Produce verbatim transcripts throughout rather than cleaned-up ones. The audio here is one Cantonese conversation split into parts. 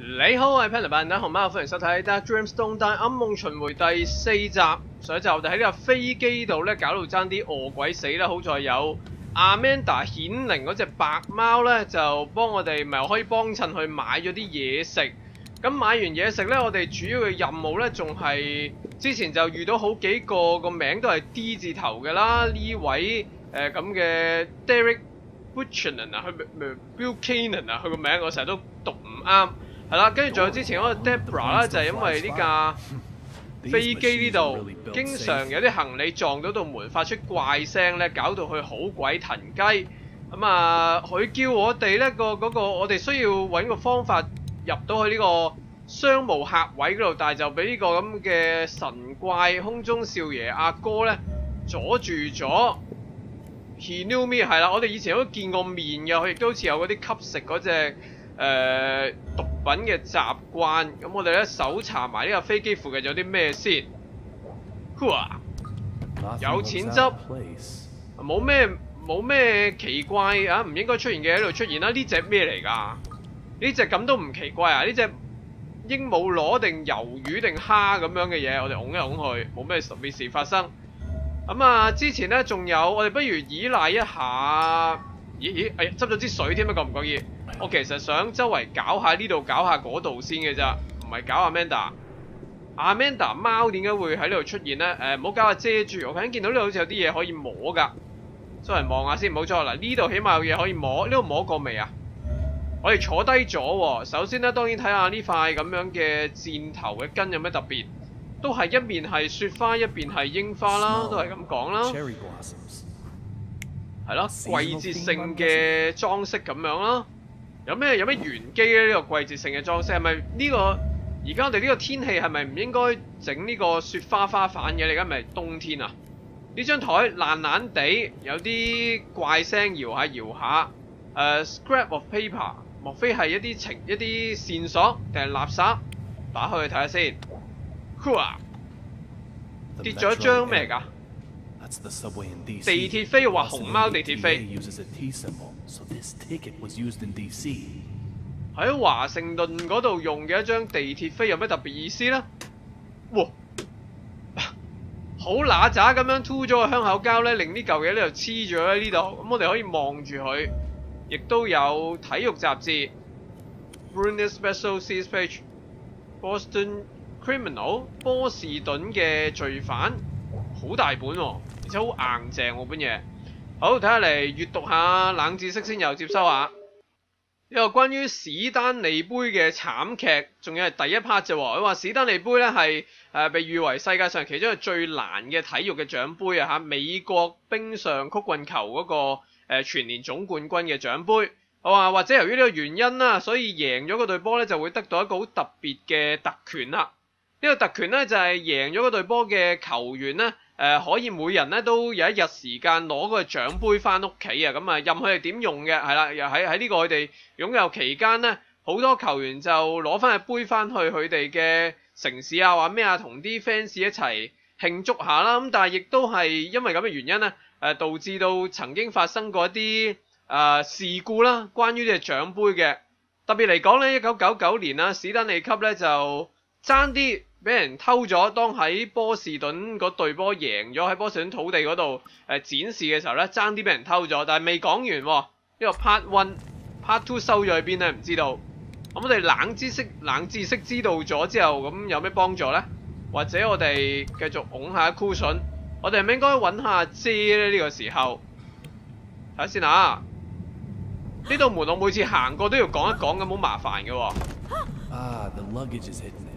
你好，我係 Panda 扮蛋熊貓，歡迎收睇《Dark Dreamstone 大暗夢巡迴》第四集。上一集我哋喺呢架飛機度咧，搞到爭啲餓鬼死啦。好在有 Amanda 顯靈嗰隻白貓咧，就幫我哋咪可以幫襯去買咗啲嘢食。咁買完嘢食咧，我哋主要嘅任務咧，仲係之前就遇到好幾個個名都係 D 字頭嘅啦。呢位誒咁嘅 Derek Buchanan 啊，佢 Buchanan 啊，佢個名我成日都讀唔啱。係啦，跟住仲有之前嗰個 Debra 咧，就係因為呢架飛機呢度經常有啲行李撞到道門發出怪聲咧，搞到佢好鬼騰雞。咁啊，佢叫我哋咧個嗰個，我哋需要揾個方法入到去呢個商務客位嗰度，但係就俾呢個咁嘅神怪空中少爺阿哥咧阻住咗。He knew me 係啦，我哋以前都見過面嘅，佢亦都好似有嗰啲吸食嗰隻。誒、呃、毒品嘅習慣，咁我哋咧搜查埋呢架飛機附近有啲咩先？有錢執，冇咩冇咩奇怪啊，唔應該出現嘅喺度出現啦。呢隻咩嚟㗎？呢隻咁都唔奇怪啊？呢隻鸚鵡螺定魷魚定蝦咁樣嘅嘢，我哋拱一拱佢，冇咩特別事發生。咁啊，之前咧仲有，我哋不如依賴一下。咦咦，哎呀，執咗支水添啊，覺唔覺意？我其實想周圍搞下呢度，搞下嗰度先嘅咋，唔係搞 Amanda。Amanda 貓點解會喺呢度出現呢？誒，唔好搞下遮住，我頭先見到呢度好似有啲嘢可以摸㗎，周圍望下先，冇錯嗱，呢度起碼有嘢可以摸，呢度摸過未啊？我哋坐低咗喎，首先呢，當然睇下呢塊咁樣嘅箭頭嘅根有咩特別，都係一面係雪花，一邊係櫻花啦，都係咁講啦。係咯，季節性嘅裝飾咁樣啦。有咩有咩玄機咧？呢個季節性嘅裝飾係咪呢個？而家我哋呢個天氣係咪唔應該整呢個雪花花瓣嘅？你而家咪冬天啊？呢張台爛爛地，有啲怪聲搖下搖下。誒、uh, ，scrap of paper， 莫非係一啲情一啲線索定係垃圾？打開去睇下先。跌咗一張咩嚟㗎？地鐵飛話熊貓地鐵飛喺華盛頓嗰度用嘅一張地鐵飛有咩特別意思呢？哇，好乸渣咁樣凸咗個香口膠咧，令呢嚿嘢咧就黐咗喺呢度。咁我哋可以望住佢，亦都有體育雜誌 Brunet Special Series Page Boston Criminal 波士頓嘅罪犯，好大本喎、哦。而且好硬淨喎本嘢，好睇下嚟閱讀下冷知識先，又接收下呢個關於史丹利杯嘅慘劇，仲要係第一 part 啫喎。佢話史丹利杯咧係誒被譽為世界上其中一個最難嘅體育嘅獎杯啊嚇，美國冰上曲棍球嗰、那個、呃、全年總冠軍嘅獎杯。我話或者由於呢個原因啦，所以贏咗嗰隊波咧就會得到一個好特別嘅特權啦。呢、這個特權咧就係、是、贏咗嗰隊波嘅球員咧。誒、呃、可以每人咧都有一日時間攞嗰個獎杯翻屋企啊！咁啊，任佢哋點用嘅係啦，又喺喺呢個佢哋擁有期間咧，好多球員就攞翻個杯翻去佢哋嘅城市啊，話咩啊，同啲 fans 一齊慶祝下啦。咁但係亦都係因為咁嘅原因咧，誒、呃、導致到曾經發生過一啲誒、呃、事故啦，關於呢隻獎杯嘅。特別嚟講咧，一九九九年啦，史丹利級咧就爭啲俾人偷咗，當喺波士頓嗰隊波贏咗喺波士頓土地嗰度誒展示嘅時候咧，爭啲俾人偷咗，但係未講完喎。呢個 part one、part two 收咗喺邊咧？唔知道。咁我哋冷知識、冷知識知道咗之後，咁有咩幫助咧？或者我哋繼續拱下 cushion， 我哋係咪應該揾下遮咧？呢、呢個時候睇下先啊！呢道門我每次行過都要講一講，咁好麻煩嘅喎。 Ah, the luggage is hidden.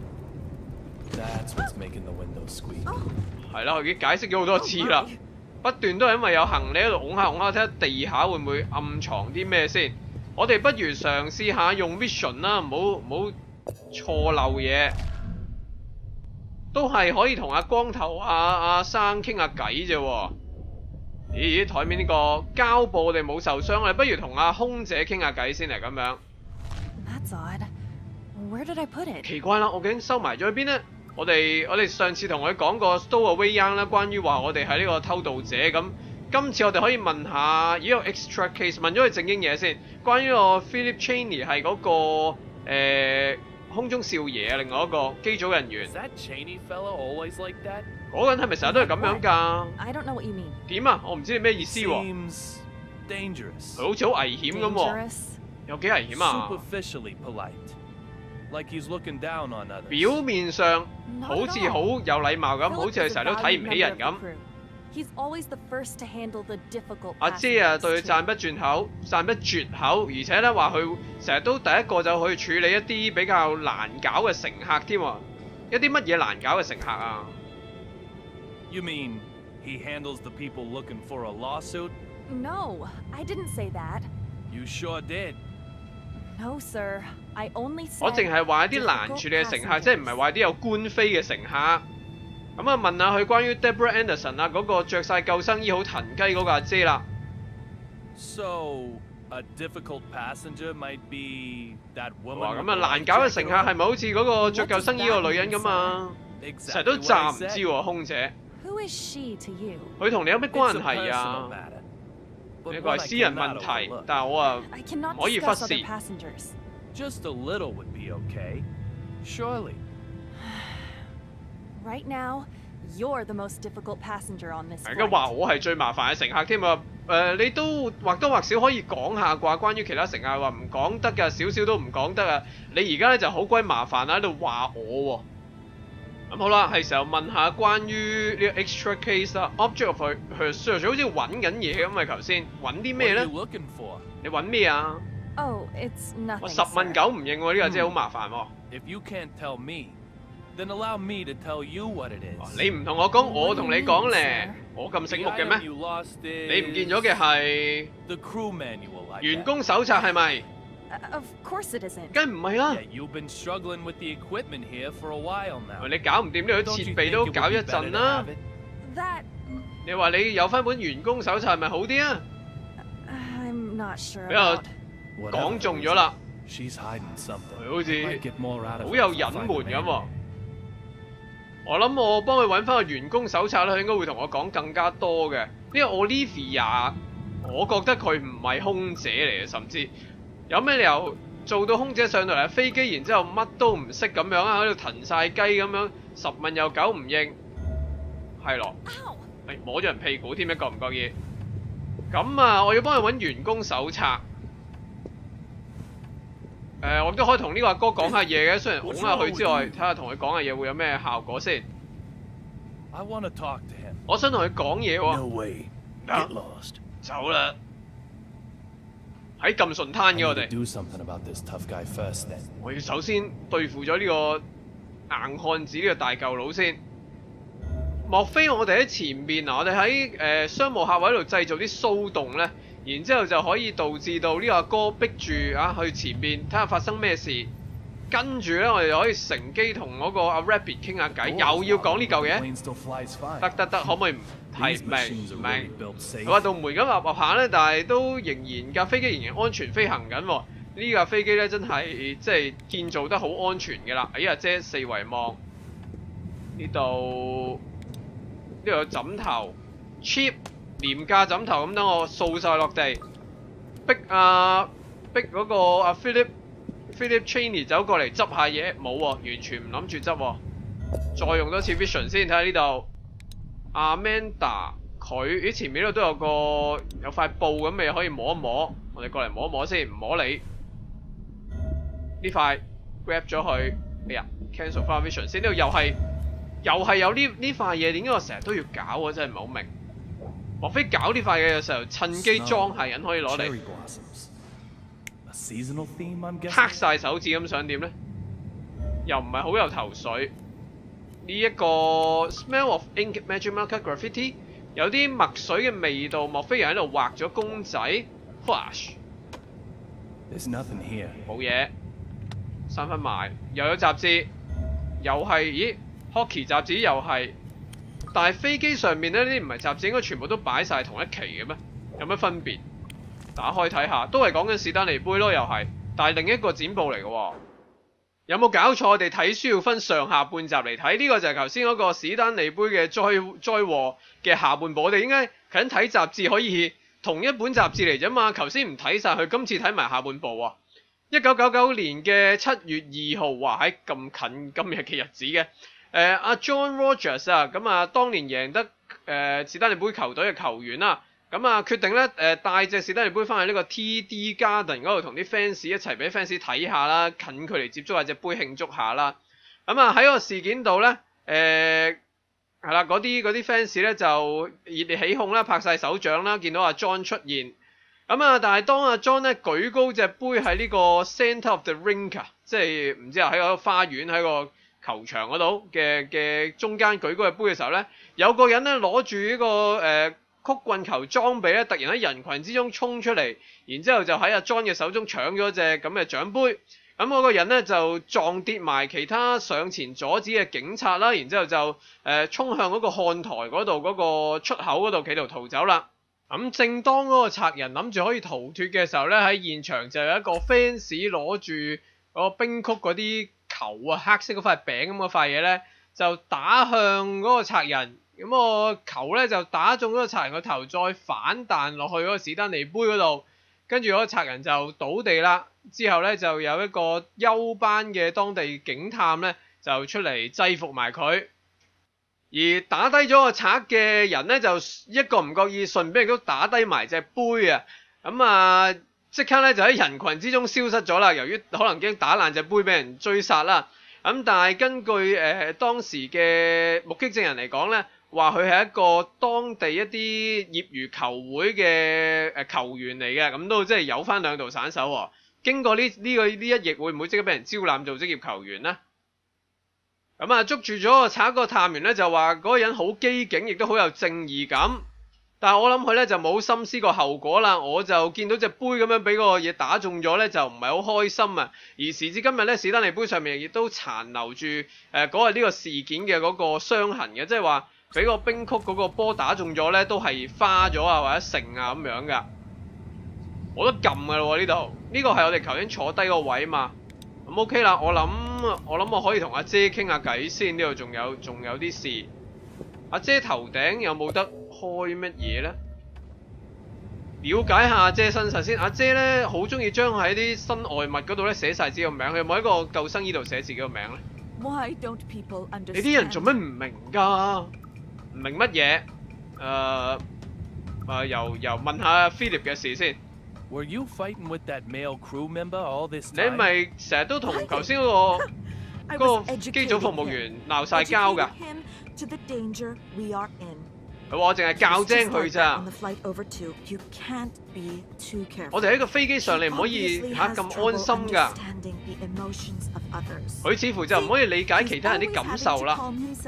That's what's making the window squeak. 係啦，我已經解釋咗好多次啦，不斷都係因為有行李喺度拱下拱下，睇下地下會唔會暗藏啲咩先。我哋不如嘗試下用 vision 啦，唔好唔好錯漏嘢。都係可以同阿光頭阿阿生傾下偈啫喎。咦咦，台面呢個膠布我哋冇受傷，我哋不如同阿空姐傾下偈先嚟咁樣。 That's odd. Where did I put it? 奇怪啦，我究竟收埋咗喺邊呢？我哋我哋上次同佢講過 stowaway young 啦，關於話我哋係呢個偷渡者咁。今次我哋可以問下，咦有 extra case 問咗佢正經嘢先，關於個 Philip Cheney 係嗰、那個誒空中少爺啊，另外一個機組人員。 Is that Cheney fella always like that? 嗰個人係咪成日都係咁樣㗎？ I don't know what you mean. 點啊？我唔知你咩意思喎。 Seems dangerous. 佢好似好危險咁喎， Dangerous? 有幾危險啊？ Superficially polite. Like he's looking down on others. 表面上 Not 好 at 似 all. 好有禮貌咁， Philip 好似佢 is 成 a 日都睇 valued 唔起人 member 咁 of。the crew. He's always the first to handle the difficult 阿姐啊， passengers 對佢 too. 讚不絕口，讚不絕口，而且咧話佢成日都第一個就去處理一啲比較難搞嘅乘客添喎。一啲乜嘢難搞嘅乘客啊？ You mean he handles the people looking for a lawsuit? No, I didn't say that. You sure did. No, sir. I only said 我淨係話一啲難處理嘅乘客，即係唔係話啲有官非嘅乘客。咁啊，問下佢關於 Deborah Anderson 啊嗰個着晒救生衣好騰雞嗰個阿姐啦。 So, a difficult passenger might be that woman. 哇， with 咁啊 the 難搞嘅乘客係咪好似嗰個着救生衣嗰個女人咁啊？ Exactly 成日都 what 詐 I 唔知 said. 喎，空姐。 Who is she to you? 佢同你有咩 It's 關 a 係 personal 啊？ matter. But 呢個 one 係 I 私人 cannot 問題， overlook. 但係我啊 I cannot 唔可以忽 discuss 視 other。passengers. Just a little would be okay. Surely. Right now, you're the most difficult passenger on this 而家 flight. 話我係最麻煩嘅乘客添啊！誒、你都或多或少可以講下啩，關於其他乘客話唔講得㗎，少少都唔講得啊！你而家咧就好鬼麻煩喺度話我喎。咁好啦，係時候問下關於呢個 extra case 啦，object of her her search 好似揾緊嘢咁啊！頭先揾啲 What 咩 are 咧 you？looking for? 你揾咩啊？ Oh, it's 我 nothing. 十問 sir. 九唔應喎，呢、個真係好麻煩喎。 If you can't tell me, then allow me to tell you what it is. 你唔同我講，我同你講咧，我咁醒目 The 嘅 item 咩？ you lost 你唔 is 見咗嘅係 the crew manual. I 員 bet. 工手冊係咪？ Uh, of course it isn't. 梗唔係啦 Yeah,！you've been struggling with the equipment here for a while now. 你搞唔掂呢啲 Don't 設 you 備 think 都 it 搞 would 一 be better 陣 to 啦 have。it? That 你話你有翻本員工手冊係咪好啲啊？ I'm not sure 比較 about. Whatever 講 the 中 reason, 咗啦， She's hiding something. 佢好似 Might get more out of 好 it 有 if I 隱 find 瞞 the 咁 man. 喎。我諗我幫佢揾翻個員工手冊啦，佢應該會同我講更加多嘅。呢個 Olivia，我覺得佢唔係空姐嚟嘅，甚至有咩理由做到空姐上到嚟飛機，然之後乜都唔識咁樣啊，喺度騰晒雞咁樣，十問有九唔應，係咯。 Ow! 係摸咗人屁股添，一覺唔覺意？咁啊，我要幫佢揾員工手冊。誒、我都可以同呢個阿哥講下嘢嘅，雖然恐嚇佢之外，睇下同佢講下嘢會有咩效果先。 I want to talk to him. 我想同佢講嘢喎， No way. Get lost. 走啦！喺咁順攤 I 嘅我 need 哋 to，do something about this tough guy first then. 我要首先對付咗呢個硬漢子呢個大舊佬先。莫非我哋喺前面啊？我哋喺誒商務客位度製造啲騷動呢，然之後就可以導致到呢個阿哥逼住啊去前面睇下發生咩事，跟住呢，我哋就可以乘機同嗰個阿 Rabbit 傾下偈，又要講呢嚿嘢， Plane still flies fine. 得得得，可唔可以唔係 These 明 machines 唔 are really 明？ built safe. 佢話道門咁立立下呢，但係都仍然架飛機仍然安全飛行緊喎。呢架飛機呢，真係即係建造得好安全嘅啦。哎呀，姐四圍望呢度。呢度有枕頭 cheap 廉價枕頭，咁等我掃晒落地，逼啊逼嗰個阿 Philip Philip Cheney 走過嚟執下嘢，冇喎，完全唔諗住執喎。再用多次 vision 先睇下呢度 Amanda 佢咦前面呢度都有個有塊布咁嘅嘢可以摸一摸，我哋過嚟摸一摸先，唔摸你呢塊 grab 咗佢，哎呀 cancel 翻 vision 先，呢度又係。又係有呢呢塊嘢，點解我成日都要搞啊？真係唔係好明。莫非搞呢塊嘢嘅時候，趁機裝下人可以攞嚟 Cherry blossoms. A seasonal theme, I'm 黑 guessing. 晒手指咁想點呢？又唔係好有頭緒。呢、一個 smell of ink magic marker graffiti 有啲墨水嘅味道，莫非有人喺度畫咗公仔 ？Flash There's nothing here. 冇嘢，三分埋，又有雜誌，又係咦？ Hockey 雜誌又係，但係飛機上面咧呢啲唔係雜誌，應該全部都擺晒同一期嘅咩？有乜分別？打開睇下，都係講緊史丹尼杯咯，又係，但係另一個展報嚟嘅喎。有冇搞錯？我哋睇書要分上下半集嚟睇，呢、個就係頭先嗰個史丹尼杯嘅災災禍嘅下半部。我哋應該緊睇雜誌可以同一本雜誌嚟啫嘛，頭先唔睇晒佢，今次睇埋下半部喎。 一九九九年嘅七月二號，哇喺咁近今日嘅日子嘅，誒阿 John Rogers 啊，咁啊當年贏得誒、呃、史丹利杯球隊嘅球員啦，咁啊決定咧誒帶隻史丹利杯翻去呢個 T D Garden 嗰度同啲 fans 一齊俾 fans 睇下啦，近距離接觸下隻杯慶祝下啦，咁啊喺個事件度咧誒係啦，嗰啲嗰啲 fans 咧就熱烈起哄啦，拍晒手掌啦，見到阿 John 出現。咁啊！但係當阿 John 咧舉高隻杯喺呢個 centre of the rink 啊，即係唔知啊喺個花園喺個球場嗰度嘅嘅中間舉高隻杯嘅時候咧，有個人咧攞住呢個誒、呃、曲棍球裝備咧，突然喺人群之中衝出嚟，然之後就喺阿 John 嘅手中搶咗隻咁嘅獎杯。咁嗰個人咧就撞跌埋其他上前阻止嘅警察啦，然之後就誒、呃、衝向嗰個看台嗰度嗰個出口嗰度企圖逃走啦。咁正當嗰個賊人諗住可以逃脫嘅時候咧，喺現場就有一個 fans 攞住嗰個冰曲嗰啲球啊，黑色嗰塊餅咁嗰塊嘢咧，就打向嗰個賊人。咁、嗰個球咧就打中嗰個賊人個頭，再反彈落去嗰個史丹利杯嗰度，跟住嗰個賊人就倒地啦。之後咧就有一個休班嘅當地警探咧就出嚟制服埋佢。而打低咗個賊嘅人咧，就一個唔覺意順便亦都打低埋隻杯啊！咁啊，即刻咧就喺人群之中消失咗啦。由於可能驚打爛隻杯俾人追殺啦。咁但係根據誒、呃、當時嘅目擊證人嚟講咧，話佢係一個當地一啲業餘球會嘅誒球員嚟嘅，咁都即係有翻兩道散手喎。經過呢呢、這個呢一役，會唔會即刻俾人招攬做職業球員咧？咁啊，捉住咗個賊個探員咧，就話嗰個人好機警，亦都好有正義感。但係我諗佢咧就冇深思過後果啦。我就見到隻杯咁樣俾個嘢打中咗咧，就唔係好開心啊。而時至今日咧，史丹利杯上面亦都殘留住誒嗰日呢個事件嘅嗰個傷痕嘅，即係話俾個冰曲嗰個波打中咗咧，都係花咗啊或者成啊咁樣噶。我都撳噶啦喎呢度，呢個係我哋頭先坐低個位嘛。咁 OK 啦，我諗我諗我可以同阿姐傾下偈先，呢度仲有仲有啲事。阿姐頭頂有冇得開乜嘢咧？了解下阿姐身世先。阿姐咧好中意將喺啲身外物嗰度咧寫晒自己個名，佢有冇喺個救生衣度寫自己個名咧？ Why don't people understand? 你啲人做咩唔明㗎？唔明乜嘢？誒誒，由由問下 Philip 嘅事先。 Were you fighting with that male crew member all this 你 time? 咪成日都同頭先嗰個嗰個機組服務員鬧晒交㗎？佢話我淨係教精佢咋。我哋喺個飛機上，你唔可以嚇咁安心㗎。佢似乎就唔可以理解其他人啲感受啦。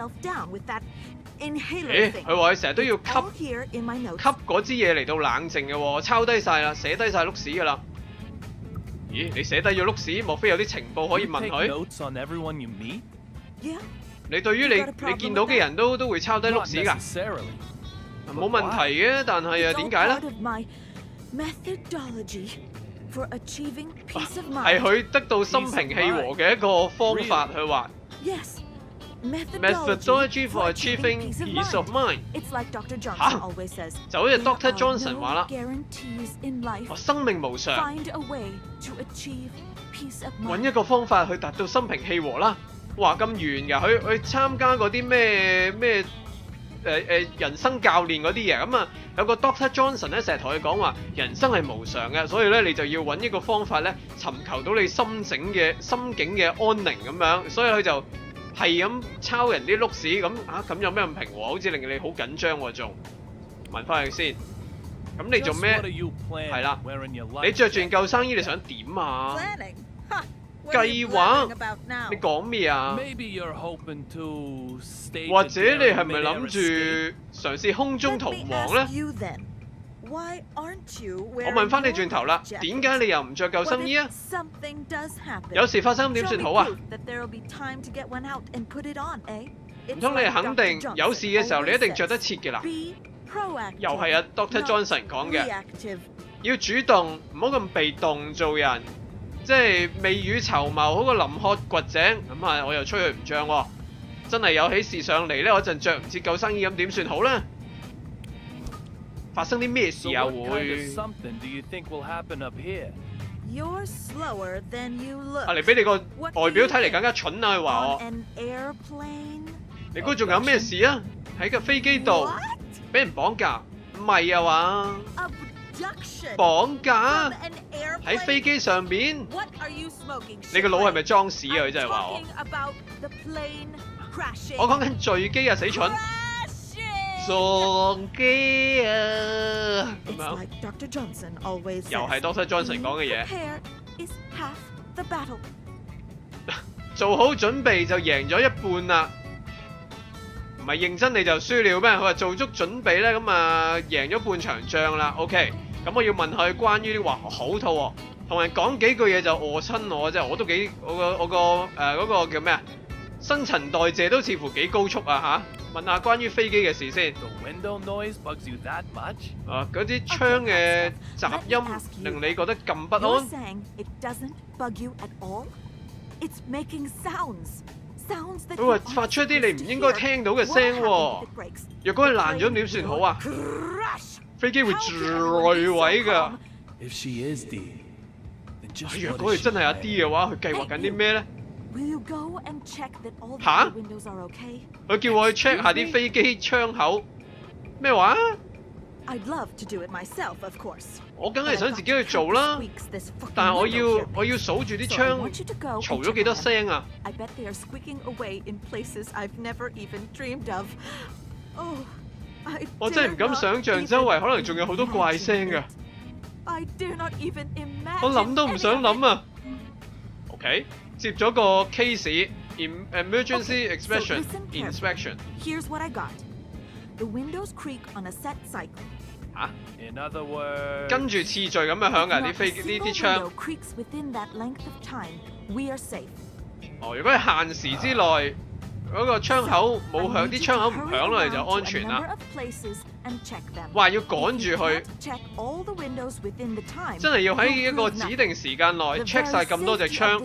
咦？佢話佢成日都要吸吸嗰支嘢嚟到冷靜嘅喎，我抄低晒啦，寫低晒碌屎㗎啦。咦？你寫低咗碌屎，莫非有啲情報可以問佢？你對於你你見到嘅人都都會抄低碌屎㗎？冇問題嘅，但係啊點解咧？係佢得到心平氣和嘅一個方法，佢話。Methodology for achieving peace of mind 嚇，就好似 Doctor Johnson 話啦，我生命無常，揾一個方法去達到心平氣和啦。哇咁遠㗎，佢去參加嗰啲咩咩誒誒人生教練嗰啲嘢，咁啊有個 Doctor Johnson 咧成日同佢講話，人生係無常嘅，所以咧你就要揾一個方法咧，尋求到你心境嘅心境嘅安寧咁樣，所以佢就。係咁抄人啲碌屎咁啊！咁有咩咁平和？好似令你好緊張喎，仲問翻佢先。咁你做咩？係啦，你着住件救生衣，你想點啊？計劃？你講咩啊？或者你係咪諗住嘗試空中逃亡咧？我問翻你轉頭啦，點解你又唔着救生衣啊？有事發生點算好啊？唔通你肯定有事嘅時候你一定着得切嘅啦？又係啊 Doctor Johnson 講嘅，要主動，唔好咁被動做人，即係未雨綢繆好過臨渴掘井。咁啊，我又吹佢唔脹喎，真係有起事上嚟咧，我陣着唔切救生衣咁點算好咧？發生啲咩事啊會？ You're slower than you look. 啊，你俾你個外表睇嚟更加蠢啊！佢話 On 我， an airplane? 你估仲有咩事啊？喺架飛機度 What? 俾人綁架，唔係啊嘛？ Abduction. 綁架 From an airplane? 喺飛機上邊， What are you smoking? 你個腦係咪裝屎啊？佢 I'm 真係話我， talking about the plane crashing. 我講緊墜機啊，死蠢！ Crashing. 撞機啊！咁 It's 樣 like Doctor Johnson always 又係 says. Doctor Johnson 講嘅嘢， Prepare is half the battle. 做好準備就贏咗一半啦。唔係認真你就輸了咩？佢話做足準備咧，咁啊贏咗半場仗啦。OK，咁我要問佢關於啲話好肚餓，同人講幾句嘢就餓親我啫。我都幾我個我個誒嗰個叫咩啊？新陳代謝都似乎幾高速啊嚇！問下關於飛機嘅事先。 The window noise bugs you that much? 啊，嗰啲窗嘅雜音令你覺得咁不 You're 安？ saying it doesn't bug you at all? It's making sounds. Sounds that 佢話發出一啲你唔應該聽到嘅聲喎。若果佢爛咗點算好啊？ Crash. 飛機會墜毀㗎。 If she is D, then just 若 what 果 is 佢 she 真係阿 hiding? D 嘅話，佢計劃緊啲咩咧？ Will you go and check that all the 吓？ other windows are okay? 佢叫我去 check 下啲飛機窗口。咩話？ I'd love to do it myself, of course. 我梗係 But 想 I've 自 got 己去 to 做 count 啦 the。squeaks this fucking 但係我 window 要 here 我要數住啲 So I 窗 want you to go and 嘈咗 check 幾多 them. 聲啊？ I bet they are squeaking away in places I've never even dreamed of. Oh, I 我真係唔敢想像周圍可能仲有好多怪聲㗎。 I dare not even imagine. 我諗都唔想 any of 諗啊。OK， 接咗個 case in emergency Okay, so expression listen carefully. inspection。 it. Here's what I got. The windows creak on a set cycle. 嚇？ In other words, 跟住次序咁樣響㗎 Not 啲 a 飛呢 single 啲窗 window。creaks within that length of time. We are safe. 哦，如果係限時之內嗰個窗口冇響，啲窗口唔響落嚟就安全啦。話要趕住去，真係要喺一個指定時間內 check 晒咁多隻窗，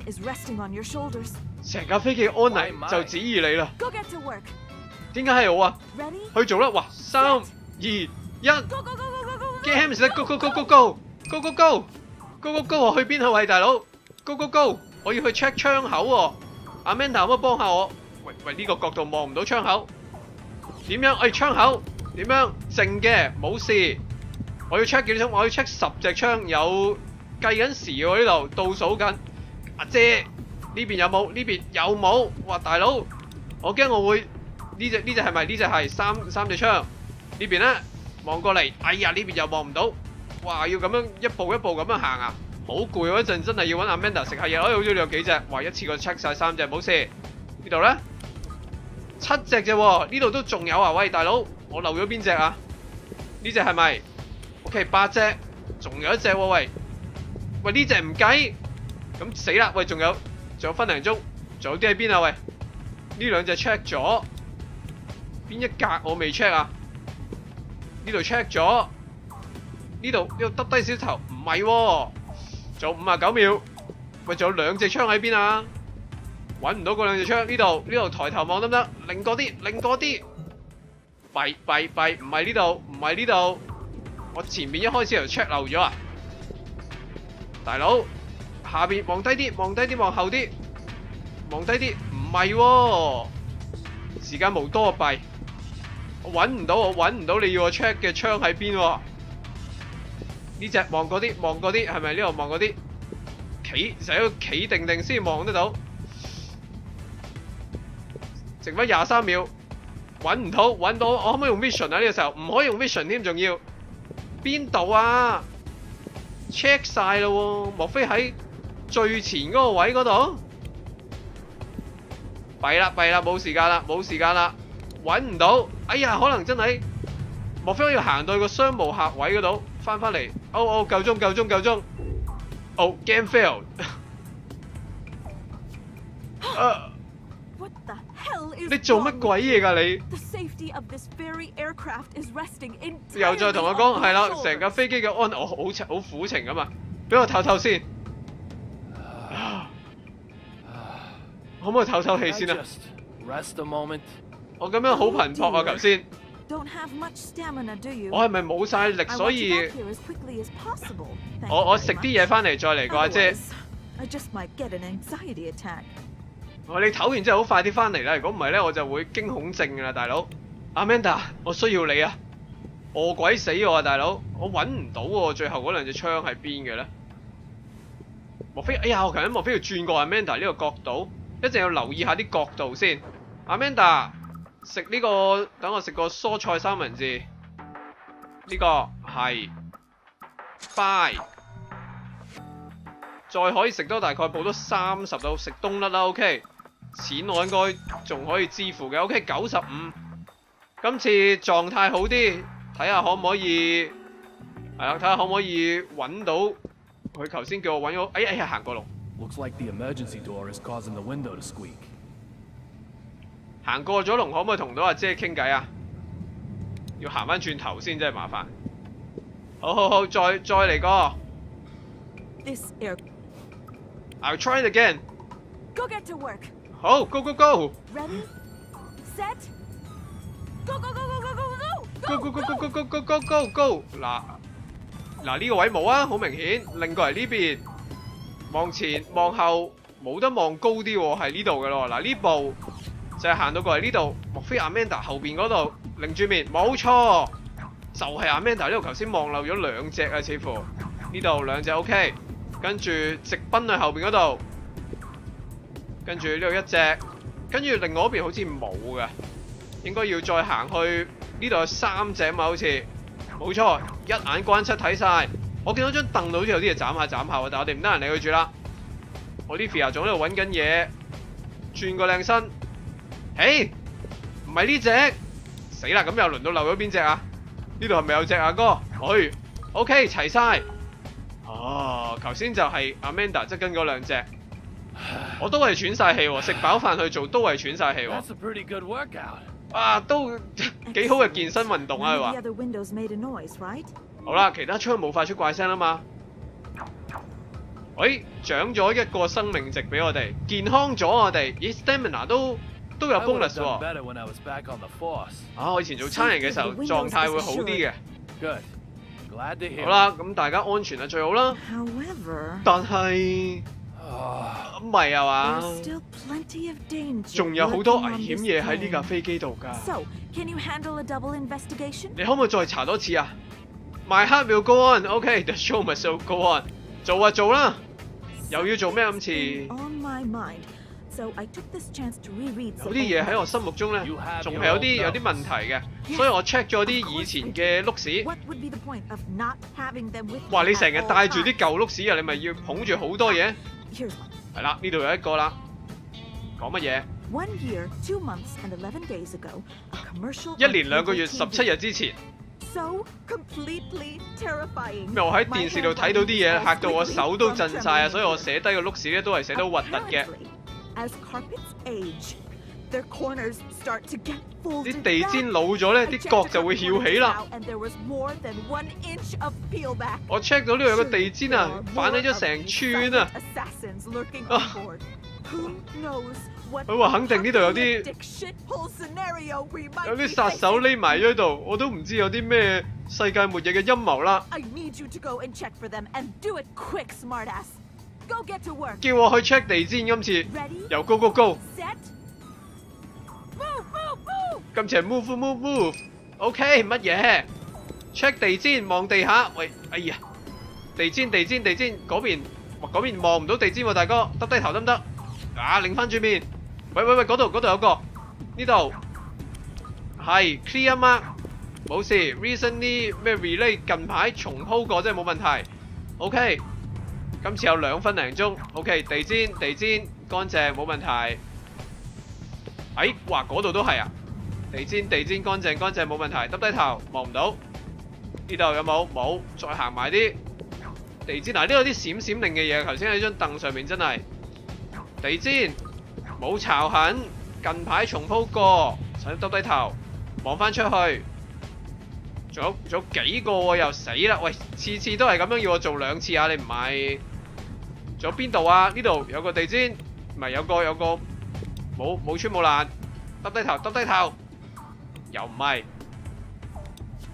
成架飛機安危就指意你啦。點解係我啊？去做啦！哇，三二一 ，Games 咧，go go go go go go go go go go go， 我去邊啊？喂，大佬 ，go go go， 我要去 check 窗口喎。阿 Amanda 可唔可以幫下我？喂喂，呢個角度望唔到窗口，點樣？誒窗口點樣？靜嘅，冇事。我要 check 幾多窗？我要 check 十隻窗，有計緊時喎，呢度倒數緊。阿姐呢邊有冇？呢邊有冇？哇，大佬，我驚我會呢隻呢隻係咪？呢隻係三三隻窗。呢邊咧望過嚟，哎呀呢邊又望唔到。哇，要咁樣一步一步咁樣行啊！好攰嗰陣，真係要揾阿 Amanda 食下嘢。哎，好似有幾隻，哇！一次過 check 晒三隻，冇事。呢度咧七隻啫喎，呢度都仲有啊！喂，大佬，我漏咗邊隻啊？呢隻係咪 ？OK， 八隻，仲有一隻喎，喂，喂呢隻唔計，咁死啦！喂，仲有仲有分零鐘，仲有啲喺邊啊？喂，呢兩隻 check 咗，邊一格我未 check 啊？呢度 check 咗，呢度呢度耷低少頭，唔係喎。仲有五十九秒，喂，仲有兩隻槍喺邊啊？揾唔到嗰兩隻槍，呢度呢度抬頭望得唔得？擰過啲，擰過啲，弊弊弊，唔係呢度，唔係呢度，我前面一開始就 check 漏咗啊！大佬，下邊望低啲，望低啲，望後啲，望低啲，唔係喎，時間無多啊弊，我揾唔到，我揾唔到你要我 check 嘅槍喺邊喎？呢隻望嗰啲，望嗰啲，係咪呢度望嗰啲？企成喺度企定定先望得到。剩翻廿三秒，揾唔到，揾到，我可唔可以用 vision 啊？呢個時候唔可以用 vision 添，仲要邊度啊 ？check 晒啦喎，莫非喺最前嗰個位嗰度？弊啦弊啦，冇時間啦，冇時間啦，揾唔到。哎呀，可能真係，莫非我要行到去個商務客位嗰度？翻返嚟，哦哦，夠鐘夠鐘夠鐘，哦 game failed 啊！你做乜鬼嘢㗎你？又再同我講係啦，成架飛機嘅安，我好好苦情㗎嘛，俾我唞唞先，可唔可以唞唞氣先啊？我咁樣好頻撲啊，頭先。 don't have much stamina, do you? 我係咪冇晒力， I 所 want to 以 get here as quickly as possible. Thank 我 you 我 very 食啲 much. 嘢翻嚟再嚟啩，阿姐。 Otherwise, I just might get an anxiety attack. 我你唞完之後好快啲翻嚟啦，如果唔係咧我就會驚恐症㗎啦，大佬。Amanda， 我需要你啊！餓鬼死我啊，大佬！我揾唔到喎，最後嗰兩隻槍喺邊嘅咧？莫非哎呀，我頭先莫非要轉過 Amanda 呢個角度？一定要留意下啲角度先。Amanda， 食呢個，等我食個蔬菜三文治。呢個係 buy。再可以食多大概補多三十到食冬甩啦 ，OK。錢我應該仲可以支付嘅 ，OK 九十五。今次狀態好啲，睇下可唔可以係啦，睇下可唔可以揾到佢頭先叫我揾嗰，哎哎呀行過龍， Looks like the emergency door is causing the window to squeak. 行過咗龍可唔可以同到阿姐傾偈啊？要行翻轉頭先真係麻煩。好好好，再再嚟個 This air. ，I'll try it again。 Go get to work. 好 ，go go go。 Ready, set, go go go go go go go go go go go go go go go go 嗱嗱呢個位冇啊，好明顯，擰過嚟呢邊，望前望後冇得望高啲喎，係呢度嘅咯。嗱呢步就係行到過嚟呢度，莫非 Amanda 後邊嗰度擰住面，冇錯，就係 Amanda 呢度頭先望漏咗兩隻啊，似乎呢度兩隻 OK， 跟住直奔去後邊嗰度，跟住呢度一隻，跟住另外嗰邊好似冇嘅。應該要再行去呢度有三隻嘛，好似冇錯，一眼關七睇晒。我見到張凳度好似有啲嘢斬下斬下喎，但我哋唔得閒理佢住啦。Olivia 仲喺度揾緊嘢，轉個靚身。嘿，唔係呢隻，死啦！咁又輪到漏咗邊隻啊？呢度係咪有隻阿哥？去 ，OK 齊晒。哦，頭先就係 Amanda 側跟嗰兩隻，我都係喘晒氣喎，食飽飯去做都係喘晒氣喎。 That's a pretty good workout. 啊，都幾好嘅健身運動啊！佢 None 話 of the other windows made a noise, right? 好啦，其他槍冇發出怪聲啦嘛。喂，獎咗一個生命值俾我哋，健康咗我哋。咦 ，stamina 都都有 I would have bonus done 喎。 better when I was back on the force. 啊，我以前做差人嘅時候狀態會好啲嘅。 Good. Glad to hear. 好啦，咁大家安全係最好啦。 However, 但係 Ah, 唔係啊嘛， there's still plenty of danger. 仲有好多危 lurking on 險 this 嘢喺呢架 plane. 飛機度㗎。 So, can you handle a double investigation? 你可唔可以再查多次啊 ？My heart will go on。OK，the show must go on。做啊做啦，又要做咩今次？ On my mind. So I took this chance to reread 有 some 啲嘢喺我 old 心目中咧 You have， 仲 your 係有 own 啲有 notes. 啲問題嘅，所以我 check 咗啲以前嘅碌屎。 What would be the point of not having them with me 哇！你成 at 日 all 帶住啲 times? 舊碌屎啊，你咪要捧住好多嘢。 Here's one. 係啦，呢度有一個啦。講乜嘢？ One year, two months, and eleven days ago, a commercial 一年兩個月 on 十 cable 七日之前， So completely terrifying. 咩我喺電視度睇到啲嘢，嚇到我手都震晒啊！所以我寫低個碌屎咧都係寫得好核突嘅。 Apparently, as carpets age, their corners start to get 啲 folded 地 back. 氈老咗咧， I 啲 checked 角 the 就會 front 翹起 corners 啦。 now, and there was more than one inch of peelback. 我 check 到呢度有個地氈 There 啊 are， 反起 more 咗 of 成 these 寸啊！ silent assassins lurking 啊 on board. Who knows what 佢話肯定呢度有啲 apocalyptic shithole scenario we might 有 be 啲殺手 facing. 匿埋咗喺度，我都唔知有啲咩世界末日嘅陰謀啦。 I need you to go and check for them and do it quick, smartass. Go get to work. 叫我去 check 地氈，今次 Ready? 由高高高， Set. Move, move, move. 今次係 move move move。OK， 乜嘢 ？check 地氈，望地下。喂，哎呀，地氈地氈地氈嗰邊，哇嗰邊望唔到地氈喎，大哥，耷低頭得唔得？啊，擰翻轉面。喂喂喂，嗰度嗰度有個，呢度係 clear mark，冇事。recently 咩 relay 近排重鋪過，真係冇問題。OK， 今次有兩分零鐘。OK， 地氈地氈乾淨冇問題。哎，哇嗰度都係啊！地氈地氈乾淨乾淨冇問題，耷低頭望唔到。呢度有冇？冇。再行埋啲地氈嗱，呢度有啲閃閃令嘅嘢，頭先喺張凳上面真係地氈冇巢痕，近排重鋪過，想耷低頭望翻出去。仲有仲有幾個喎，又死啦！喂，次次都係咁樣要我做兩次啊！你唔係？仲有邊度啊？呢度有個地氈，唔係有個有個冇冇穿冇爛，耷低頭耷低頭，又唔係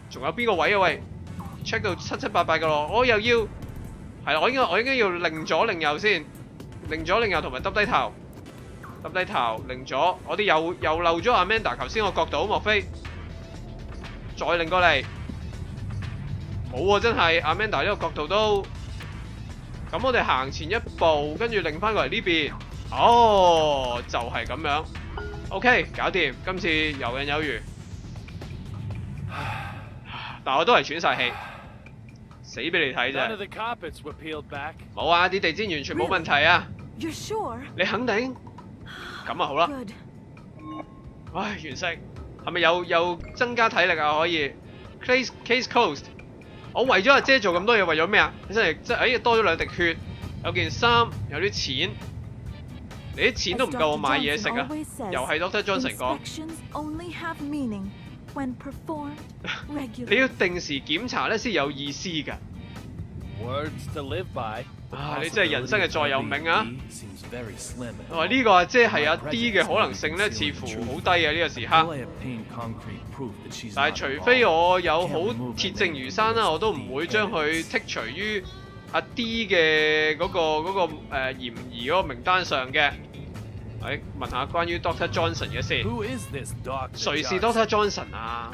仲有邊個位啊？喂 ，check 到七七八八噶咯，我又要係啦，我應該我應該要擰左擰右先，擰左擰右同埋耷低頭，耷低頭擰左，我哋又又漏咗 Amanda 頭先個角度，莫非再擰過嚟？冇喎，真係 Amanda 呢個角度都。咁我哋行前一步，跟住擰翻過嚟呢邊。哦，就係咁樣。OK， 搞掂，今次游刃有餘。但我都係喘晒氣，死俾你睇啫。冇啊，啲地氈完全冇問題啊。 You're sure? 你肯定？咁啊好啦。 Good. 唉，完成。係咪又又增加體力啊？可以。Case case closed。我為咗阿姐做咁多嘢，為咗咩啊？真係真係，哎，多咗兩滴血，有件衫，有啲錢。你啲錢都唔夠我買嘢食啊！又係 Doctor Johnson 講。你要定時檢查咧先有意思㗎。啊！你真係人生嘅座右銘啊！我話呢個阿姐係阿 D 嘅可能性咧，似乎好低啊！呢個時刻。但係除非我有好鐵證如山啦，我都唔會將佢剔除於阿 D 嘅嗰個嗰個誒嫌疑嗰個名單上嘅。誒，問下關於 Doctor Johnson 嘅先。誰是 Doctor Johnson 啊？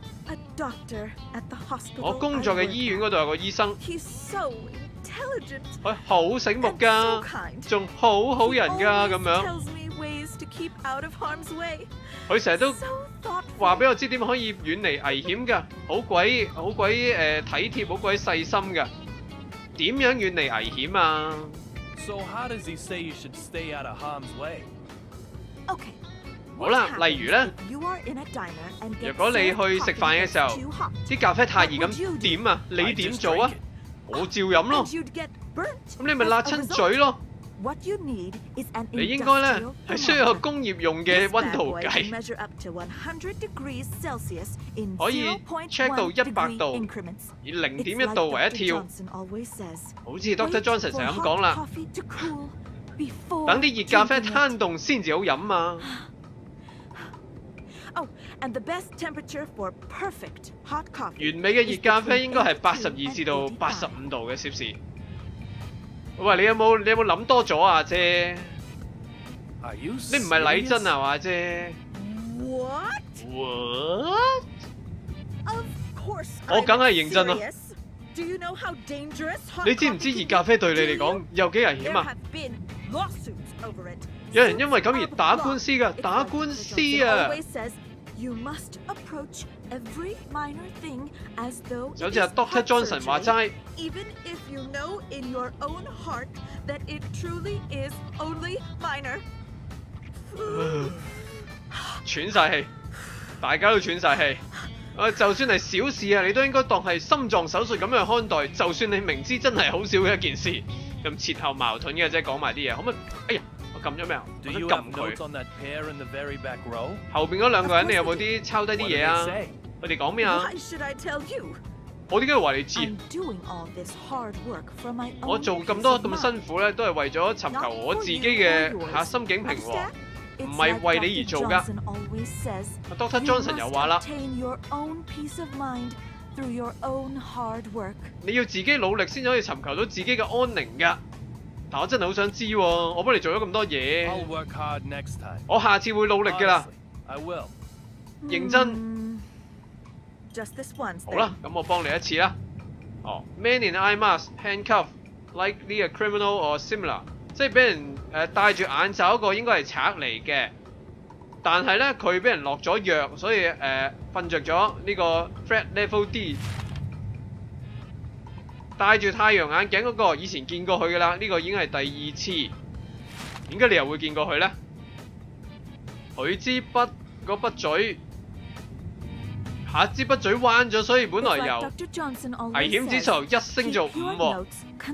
我工作嘅醫院嗰度有個醫生。佢好醒目㗎，仲好好人㗎咁樣。佢成日都話俾我知點可以遠離危險㗎，好鬼好鬼誒體貼，好鬼細心㗎。點樣遠離危險啊？ So how does he say you should stay out of harm's way? Okay. 好啦，例如咧，如果你去食飯嘅時候，啲咖啡太熱咁點啊？你點做啊？我照飲咯。咁你咪辣親嘴咯。你應該咧係需要有工業用嘅溫度計，可以 check 到一百度，以零點一度為一跳。好似 Doctor Johnson 成日咁講啦，等啲熱咖啡攤凍先至好飲啊！完美嘅熱咖啡應該係八十二至到八十五度嘅攝氏。喂，你有冇你有冇諗多咗啊，姐？你唔係禮真啊嘛，姐 ？What? What? Of course 我梗係認真啦。你知唔知熱咖啡對你嚟講有幾危險啊？有人因為咁而打官司㗎，打官司啊！就好似阿 Doctor Johnson 話齋，喘晒氣，大家都喘晒氣。啊，就算係小事啊，你都應該當係心臟手術咁樣看待。就算你明知真係好少嘅一件事，咁前後矛盾嘅啫，講埋啲嘢，可唔可以？哎呀！我撳咗咩啊？我想撳佢。後邊嗰兩個人，你有冇啲抄低啲嘢啊？佢哋講咩啊？我點解要話你知？我做咁多咁辛苦咧，都係為咗尋求我自己嘅嚇心境平和，唔係為你而做㗎。Doctor Johnson 又話啦，你要自己努力先可以尋求到自己嘅安寧㗎。但我真係好想知喎，我幫你做咗咁多嘢，我下次會努力㗎啦，認真。好啦，咁我幫你一次啦。哦 ，Man in eye mask, handcuff, likely a criminal or similar， 即係俾人誒戴住眼罩嗰個應該係賊嚟嘅，但係咧佢俾人落咗藥，所以誒瞓着咗呢個 threat level D。戴住太陽眼鏡嗰個以前見過佢㗎啦，呢個已經係第二次。點解你又會見過佢呢？佢支筆嗰筆嘴，下支筆嘴彎咗，所以本來由危險指數一升做五喎。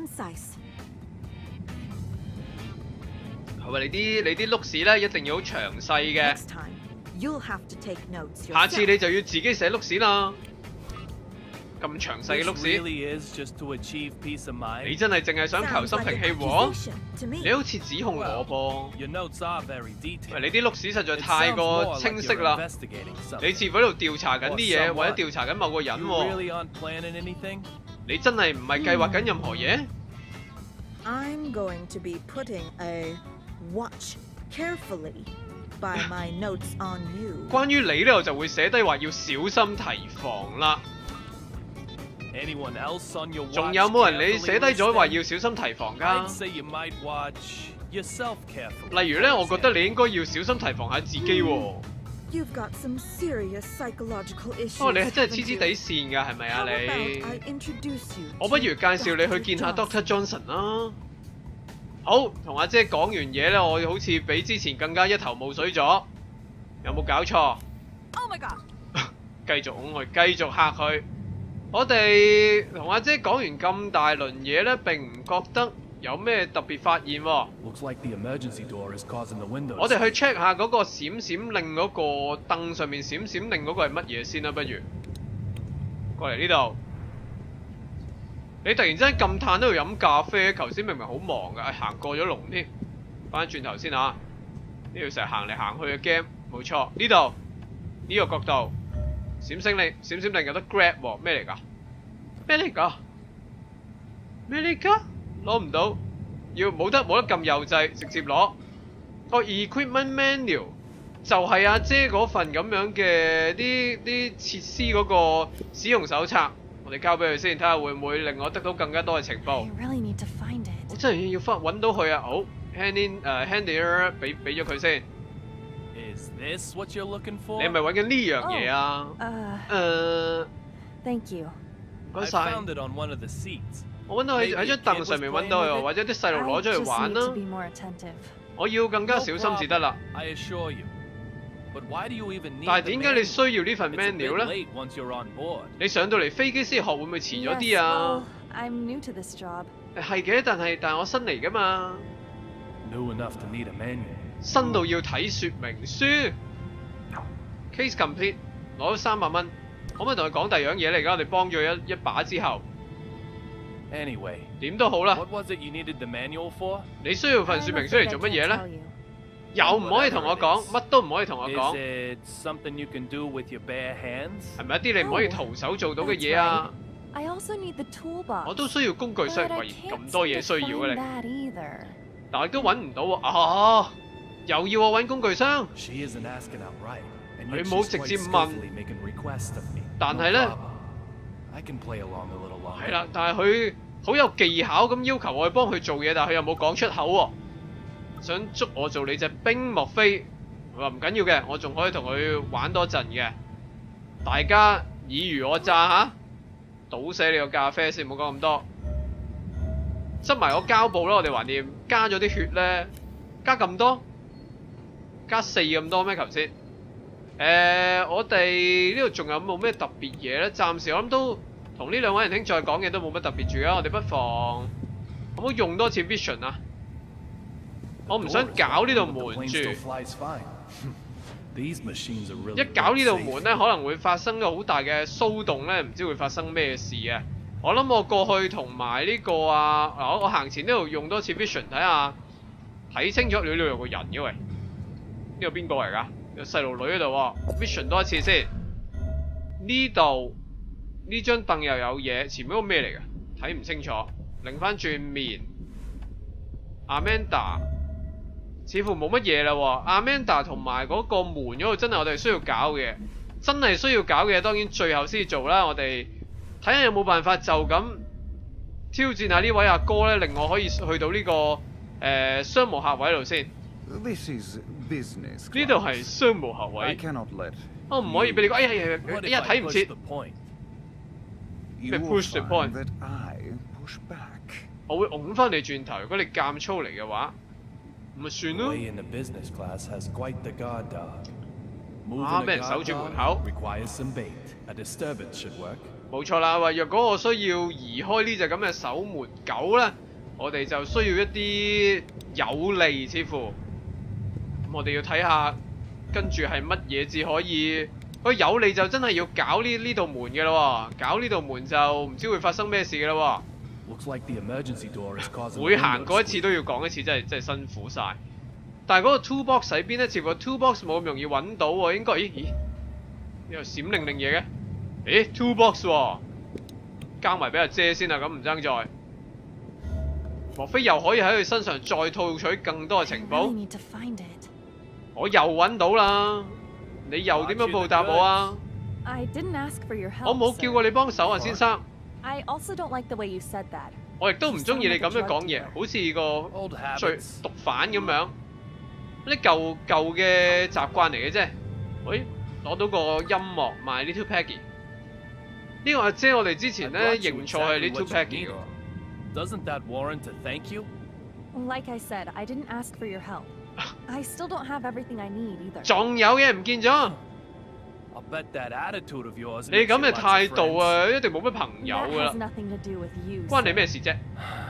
係咪你啲你啲碌屎咧一定要好詳細嘅？下次你就要自己寫碌屎啦。 咁詳細嘅 This 碌屎， really is just to achieve peace of 你 mind. 真係淨係想求 Sounds 心 like 平 an 氣和？ accusation to me. 你好似指控我噃。 Your notes are very 喂， detailed. 你啲碌屎實在 It 太 sounds 過 more 清 like 晰 you're 啦。 investigating 你 something. 似乎喺度調查緊啲嘢， Or 或者 someone. 調查緊某個人 You 喎。 really aren't planning anything? 你真係唔係計劃緊任何嘢？ I'm going to be putting a watch carefully by my notes on you. 關於你呢，我就會寫低話要小心提防啦。 Anyone else on your watch 仲有冇人你 carefully 寫低咗話 listening? 要小心提防 I'd 㗎？ say you might watch yourself carefully. 例如呢，我覺得你應該要小心提防下自己喎。 You've got some serious psychological issues. 哦，你係真係 haven't 黐黐 you? 地線㗎，係咪 How 啊 about 你？ I introduce you 我不如 to 介紹你去見下 Doctor Johnson 啦。好，同阿姐講完嘢呢，我好似比之前更加一頭霧水咗。有冇搞錯？ Oh my god! 繼續我哋繼續嚇佢。我哋同阿姐講完咁大輪嘢呢，並唔覺得有咩特別發現喎。 Looks like the emergency door is causing the window. 我哋去 check 下嗰個閃閃令嗰個凳上面閃閃令嗰個係乜嘢先啦，不如過嚟呢度。你突然之間咁嘆喺度飲咖啡，頭先明明好忙㗎，行過咗龍添。翻轉頭先啊，呢度成日行嚟行去嘅 game，冇錯。呢度呢個角度閃閃令閃閃令有得 grab 喎，咩嚟㗎？咩嚟㗎？咩嚟㗎？攞唔到，要冇得冇得撳右掣，直接攞。個 equipment manual 就係阿姐嗰份咁樣嘅啲啲設施嗰個使用手冊，我哋交俾佢先，睇下會唔會令我得到更加多嘅情 I 報。 really need to find 我 it. 真係要翻揾到佢啊！好 hand in 誒、uh, hand in 俾俾咗佢先。 Is this what you're looking for? 你係咪揾緊呢樣嘢啊？ Uh, 誒， thank you. 唔該 I 晒。 found it on one of the seats. 我揾到佢喺張凳上面揾到佢，或者啲細路 I 攞咗去 just 玩 need to 啦。 be more attentive. 我要更加小心至得啦。 I assure you. But why do you even need 但係 the 點解你 manual? 需要呢份 It's a bit manual 咧？ late once you're on board. 你上到嚟飛機先學會唔會遲咗 Yes, 啲 well, 啊？ I'm new to this job. 係嘅，但係但係我新嚟噶嘛， New enough to need a manual. 新到要睇說明書。Case complete，攞咗三百蚊，可唔可以同佢講第二樣嘢嚟？而家我哋幫咗一一把之後， Anyway, 點都好啦。 what was it you needed the manual for? 你需要份 I'm 說明書 afraid 嚟 I 做乜 can't 嘢 tell 咧？ you. 又唔可以同我講，乜都唔可以同我 Is 講， it something you can do with your bare hands? 係咪一啲你唔可以徒手做到嘅嘢啊？ I also need the toolbox. 我都需要工具 But 箱， I 喂， can't 咁多 seem 嘢 to 需要 find 嘅你， that either. 但我亦都揾唔到喎。啊，又要我揾工具箱， She isn't asking outright, and 佢 yet 冇 she's 直 quite 接問。 skillfully making requests of me. 但 No 係咧， problem. I can play along a little longer. 係啦，但係佢好有技巧咁要求我去幫佢做嘢，但係佢又冇講出口喎。想捉我做你隻兵，莫非？佢話唔緊要嘅，我仲可以同佢玩多陣嘅。大家爾虞我詐嚇，倒瀉你個咖啡先，唔好講咁多。執埋個膠布啦，我哋橫掂加咗啲血咧，加咁多，加四咁多咩？頭先？誒，我哋呢度仲有冇咩特別嘢咧？暫時我諗都同呢兩位仁兄再講嘅都冇乜特別住啊！我哋不妨可唔可以用多次 vision 啊？我唔想搞呢道門 The plane 住。 still flies fine. These machines are really 一搞呢道 safe. 門咧，可能會發生個好大嘅騷動咧，唔知會發生咩事啊！我諗我過去同埋呢個啊，嗱我我行前呢度用多次 vision 睇下，睇清楚呢度有個人嘅喂，呢個邊個嚟㗎？有細路女喺度喎 ，vision 多一次先。呢度呢張凳又有嘢，前面嗰個咩嚟㗎？睇唔清楚，擰翻轉面。Amanda 似乎冇乜嘢啦喎 ，Amanda 同埋嗰個門嗰度真係我哋需要搞嘅，真係需要搞嘅，當然最後先做啦。我哋睇下有冇辦法就咁挑戰下呢位阿哥咧，令我可以去到呢、這個誒、呃、商務客位度先。 This is business 呢度 class. 係商務客 I 位， cannot let 我唔可以俾你講。哎呀呀呀 What 哎 if 呀 I 睇唔 push 切 the，point? you will push the find point. that I push back. 我會拱翻你轉頭。如果你監粗嚟嘅話，咁咪算 The 咯。 way in the business class has quite the guard dog. 啊， Moving 俾 a 人守 guard 住門 dog 口。 requires some bait. A disturbance should work. 冇錯啦，話若果我需要移開呢只咁嘅守門狗咧，我哋就需要一啲有利，似乎咁我哋要睇下跟住係乜嘢至可以佢有你就真係要搞呢呢道門嘅咯喎，搞呢道門就唔知會發生咩事嘅咯 Looks like the emergency door is 喎。 causing 每 the 行 window 過一 to 次 squeak. 都要講一次，真係真係辛苦晒。但係嗰個 two box 喺邊咧？似乎個 two box 冇咁容易揾到喎，應該咦咦呢度閃靈靈嘢嘅？咦 two box 喎，交埋俾阿姐先啦，咁唔爭在。莫非又可以喺佢身上再套取更多嘅 I 情 really 報？ need to find it. 我又揾到啦，你又點樣報答我啊？ I didn't ask for your help. 我冇叫過你幫手啊，先生。 I also don't like the way you said that. 我亦都唔中意你咁樣講嘢，好似個 Old 罪 habits. 毒販咁樣。啲舊舊嘅習慣嚟嘅啫。喂，攞到個音樂賣 Little Peggy。呢個阿姐我哋之前 I 咧 brought you 認錯係 exactly Little what you Peggy needed. 喎。 Doesn't that warrant a thank you? Like I said, I didn't ask for your help. I still don't have everything I need either. 仲有嘅唔見咗。 I'll bet that attitude of yours 你 makes 咁 you 嘅 lots 態 of 度 friends. 啊，一定冇乜朋友 That 噶 has 啦。 nothing to do with you. 關你 sir. 咩事啫？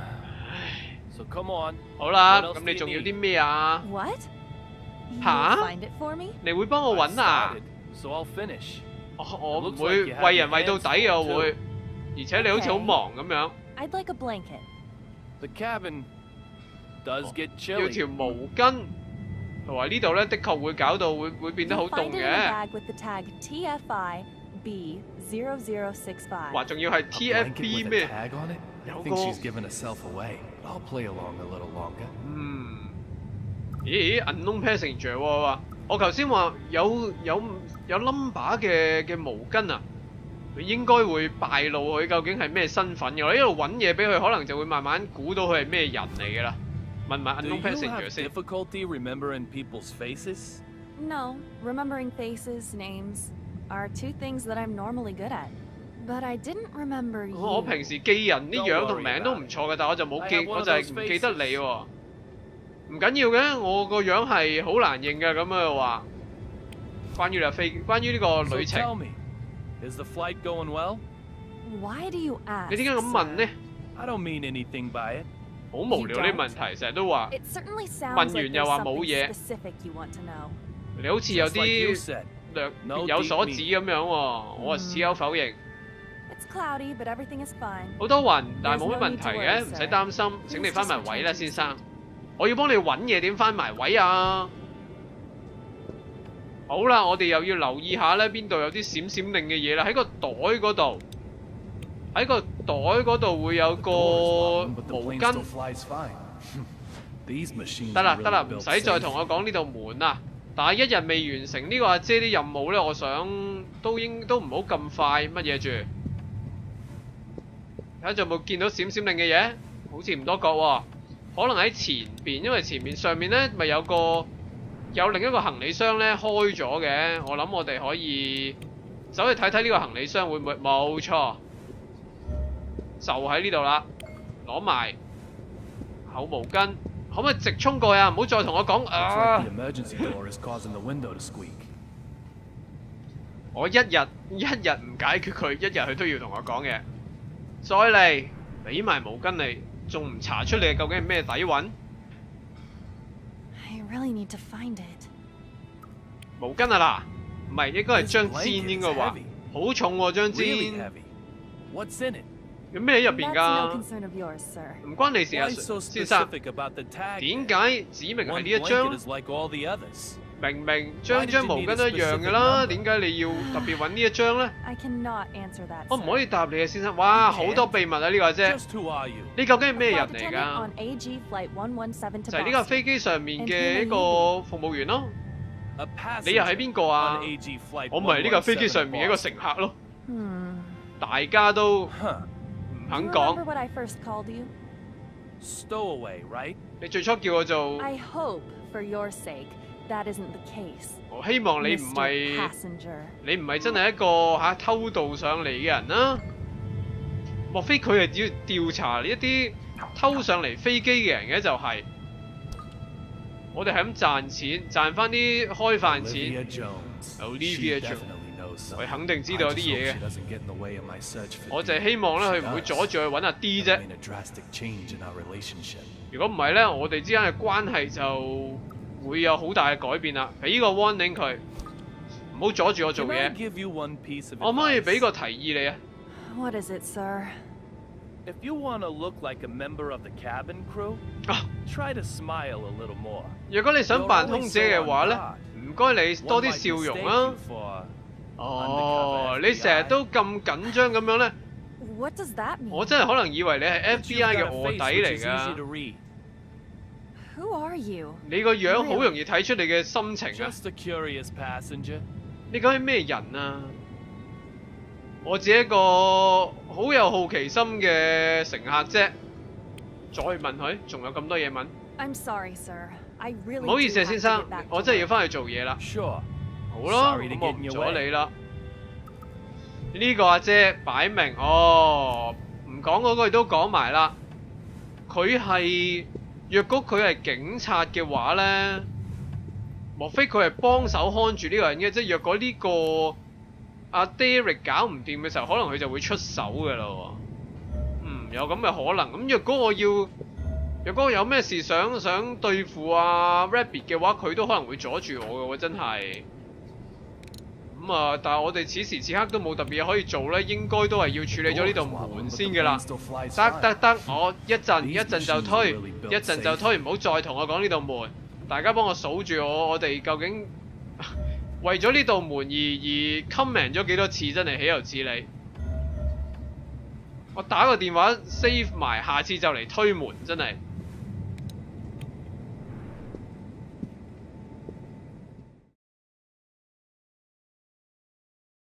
So come on. 好啦， What else 咁 do 你 you 仲要 need? 啲咩啊？ What? You Huh? will find it for me? 你會幫我 I 揾啊？ started, so I'll finish. 我我唔 Looks 會 like you have 為人 your 為到 hands 底嘅，我 full 會 too.。 而且你好似好 Okay. 忙咁樣， I'd like a blanket. The cabin does get 要 chilly. 條毛巾。同埋呢度咧，的確會搞到會會變得好 You 凍 find it in a 嘅。 bag with the tag T F I B zero zero six five. 話仲要係 A T F blanket B with a 咩？ tag on it? I 有 think 個 she's given herself away. I'll play along a little longer. 嗯，咦？Unknown passenger 喎，話我頭先話有有有 number 嘅嘅毛巾啊，佢應該會敗露佢究竟係咩身份嘅。我一路揾嘢俾佢，可能就會慢慢估到佢係咩人嚟嘅啦。問埋 Do Unknown you passenger have 先。 difficulty remembering people's faces? No, remembering faces, names are two ththings that I'm normally good at. But I didn't remember you. 我平時記人啲 Don't 樣同 worry 名都 about 唔錯嘅，但我就冇 I 記， have one 我 of 就係 those 唔記得 faces. 你喎。唔緊要嘅，我個樣係好難認嘅，咁啊話。關於你飛，關於呢個 So 旅 tell 程， me, is the flight going well? Why do you ask? 你點解咁問呢？ I don't mean anything by it. 好無聊呢啲問題，成日都話 It certainly sounds 問 like 完又 there's 話冇 something 嘢， specific you want to know. 你好似有 Just like you 啲 said. 略 No 別有所 deep 指咁樣喎，我啊矢口否認。 It's cloudy, but everything is fine. 好多雲，但係冇乜 There's no 問 need 題 to 嘅， worry, 唔使 sir. 擔心。請你 Please 翻 just 埋位啦， return to 先 your 生 seat.。 我要幫你揾嘢，點翻埋位啊？好啦，我哋又要留意下咧，邊度有啲閃閃靈嘅嘢啦？喺個袋嗰度，喺個袋嗰度會有 The 個 door is locked, but the 毛 plane 巾 still。flies fine. These machines 得啦 are 得啦， really 唔 built 使再 safe. 同我講呢度門啦。但係一日未完成呢個阿姐啲任務咧，我想都應都唔好咁快乜嘢住。睇下仲有冇見到閃閃靈嘅嘢？好似唔多覺喎，可能喺前邊，因為前面上面咧咪有個有另一個行李箱咧開咗嘅。我諗我哋可以走去睇睇呢個行李箱會唔會？冇錯，就喺呢度啦，攞埋口毛巾。可唔可以直衝過啊？唔好再同我講 Looks 啊 like！the emergency door is causing the window to squeak. 我一日一日唔解決佢，一日佢都要同我講嘅。再嚟，俾埋毛巾你，仲唔查出你究竟係咩底蘊？ I really need to find it. 毛巾啊嗱，唔係應該係 This 張 blanket 氈應該 is 話 heavy. 好重喎張 Really 氈， heavy. What's in it? 有咩喺入邊 That's no 㗎？ concern of yours, sir. 唔關你事啊， Why so 先生。 specific about the tag? 點解指明係 One 呢一 blanket 張？ is like all the others. 明明張張毛巾都一樣㗎啦，點解你要特別揾呢一張咧？ I cannot answer that. 我唔 sir. 可以答你啊，先生。哇，好多秘密啊呢個阿姐， Just who are you? 你究竟係咩 Flight 人嚟 attendant 㗎 on？A G flight one one seven to 就係呢架 Boston. 飛機上面嘅一個服務員咯。 A 你又係 passenger 邊個啊 on？A G flight 我咪係呢架飛機上面嘅一個 one one seven 乘客咯。 Hmm. 大家都唔 Huh. 肯 Do you 講 remember。what I first called you? Stowaway, right? 你最初叫我做， I hope, for your sake, that isn't the case. 我希望你唔 Mister 係 Passenger. 你唔係真係一個嚇偷渡上嚟嘅人啦。莫非佢係要調查一啲偷上嚟飛機嘅人嘅？就係我哋係咁賺錢，賺翻啲開飯錢。 Olivia Jones. Olivia She Jones. definitely knows 佢 something. 肯定知道有啲 I just hope 嘢 she 嘅。 doesn't get in the way of my search for 我就係 Dee. 希望咧， If 佢 she 唔會 does, 阻住去揾阿 D 啫 it'll。mean a drastic change in our relationship. 如果唔係咧，我哋之間嘅關係就會有好大嘅改變啦。俾個 warning 佢， 唔好阻住我做 Can I 嘢。 give you one piece of 我可唔可以 advice? 俾個提議你啊？ What is it, sir? If you want to look like a member of the cabin crew, 啊， try to smile a little more. 如果你想 You're 扮 always 空 so 姐嘅話 on 咧， guard. 唔該你 One 多啲 might 笑容 mistake 啊 you。for 哦， undercover 你成日 F B I. 都咁緊張咁樣咧， What does that mean? 我真係可能以為你係 But F B you've I 嘅 got a 卧 face 底 which 嚟 is easy to 㗎。 read. Who are you? 你個樣好容易睇出你嘅心情啊！ Just a curious passenger. 你究竟咩人啊？我只係一個好有好奇心嘅乘客啫。再問佢，仲有咁多嘢問。 I'm sorry, sir. I really 唔好意思啊， do have 先 to 生 get back， 我 to 真係要 work. 翻去做嘢啦。 Sure. 好咯， Sorry to 咁我 get 唔 in your 阻 way. 你啦。呢個阿姐擺明哦，唔講嗰句都講埋啦。佢係若果佢係警察嘅話咧，莫非佢係幫手看住呢個人嘅？即係若果呢個阿 Derek 搞唔掂嘅時候，可能佢就會出手㗎啦喎。嗯，有咁嘅可能。咁若果我要，若果我有咩事想想對付阿 Rabbit 嘅話，佢都可能會阻住我嘅喎，真係。咁啊，但係我哋此時此刻都冇特別嘢可以做咧，應該都係要處理咗呢道門先嘅啦。得得得，我一陣一陣就推，一陣就推，唔好再同我講呢道門。大家幫我數住我，我哋究竟為咗呢道門而而 comment 咗幾多次，真係豈有此理！我打個電話 save 埋，下次就嚟推門，真係〜